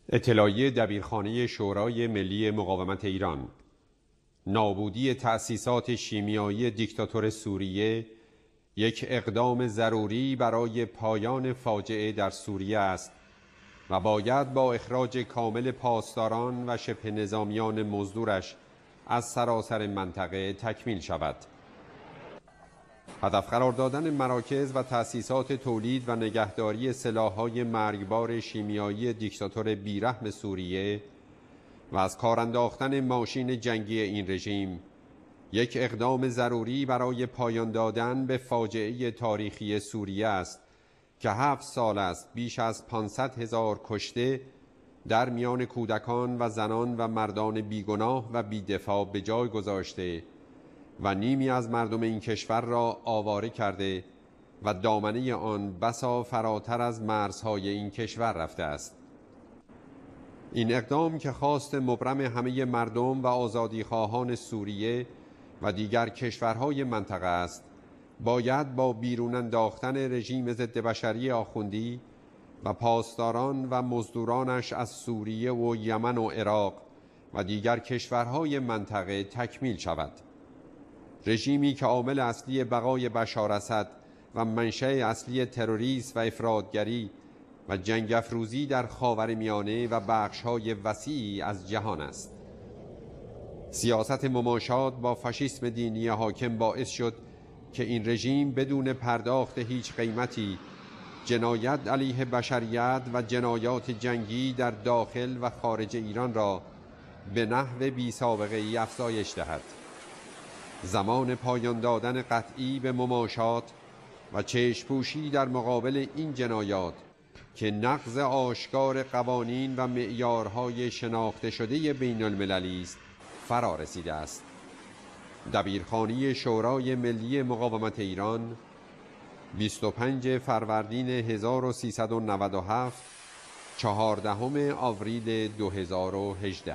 اطلاعیه دبیرخانه شورای ملی مقاومت ایران: نابودی تأسیسات شیمیایی دیکتاتور سوریه یک اقدام ضروری برای پایان فاجعه در سوریه است و باید با اخراج کامل پاسداران و شبه نظامیان مزدورش از سراسر منطقه تکمیل شود. هدف قرار دادن مراکز و تأسیسات تولید و نگهداری سلاح‌های مرگبار شیمیایی دیکتاتور بیرحم سوریه و از کار انداختن ماشین جنگی این رژیم یک اقدام ضروری برای پایان دادن به فاجعه تاریخی سوریه است که 7 سال است بیش از 500,000 کشته در میان کودکان و زنان و مردان بیگناه و بی‌دفاع به جای گذاشته و نیمی از مردم این کشور را آواره کرده و دامنه آن بسا فراتر از مرزهای این کشور رفته است. این اقدام که خواست مبرم همه مردم و آزادیخواهان سوریه و دیگر کشورهای منطقه است، باید با بیرون انداختن رژیم ضد بشری آخوندی و پاسداران و مزدورانش از سوریه و یمن و عراق و دیگر کشورهای منطقه تکمیل شود. رژیمی که عامل اصلی بقای بشار اسد و منشأ اصلی تروریسم و افراطگری و جنگ افروزی در خاورمیانه و بخش‌های وسیعی از جهان است. سیاست مماشات با فاشیسم دینی حاکم باعث شد که این رژیم بدون پرداخت هیچ قیمتی جنایت علیه بشریت و جنایات جنگی در داخل و خارج ایران را به نحو بی‌سابقه‌ای افزایش دهد. زمان پایان دادن قطعی به مماشات و چشم‌پوشی در مقابل این جنایات که نقض آشکار قوانین و معیارهای شناخته شده بین المللی است فرا رسیده است. دبیرخانه شورای ملی مقاومت ایران، 25 فروردین 1397، 14 آوریل 2018.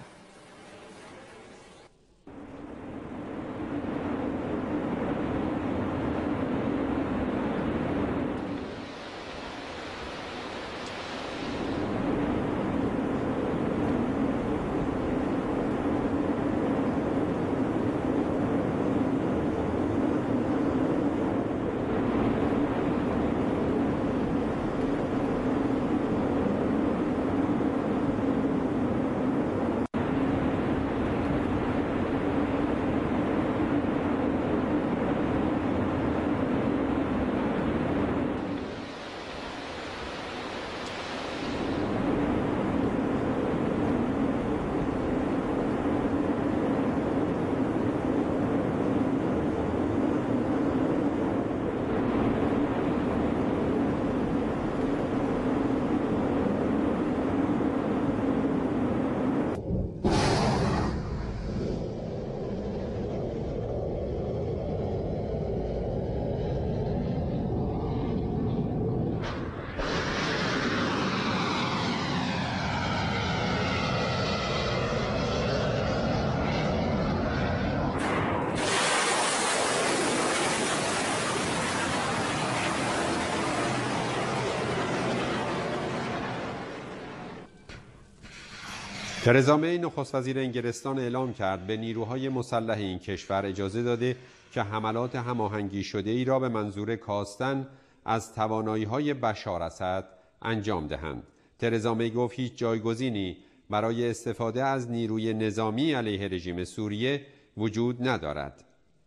ترزا می نخست وزیر انگلستان اعلام کرد به نیروهای مسلح این کشور اجازه داده که حملات هماهنگی شده ای را به منظور کاستن از توانایی‌های بشار اسد انجام دهند. ترزا می گفت هیچ جایگزینی برای استفاده از نیروی نظامی علیه رژیم سوریه وجود ندارد.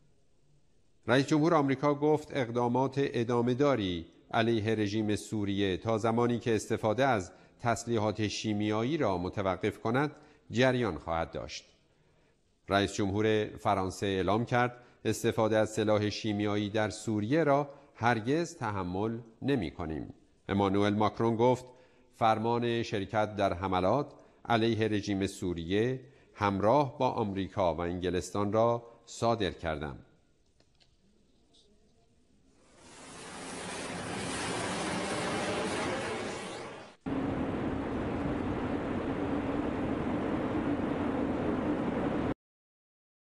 رئیس جمهور آمریکا گفت اقدامات ادامه‌داری علیه رژیم سوریه تا زمانی که استفاده از تسلیحات شیمیایی را متوقف کند جریان خواهد داشت. رئیس جمهور فرانسه اعلام کرد استفاده از سلاح شیمیایی در سوریه را هرگز تحمل نمی کنیم. امانوئل ماکرون گفت فرمان شرکت در حملات علیه رژیم سوریه همراه با آمریکا و انگلستان را صادر کردم.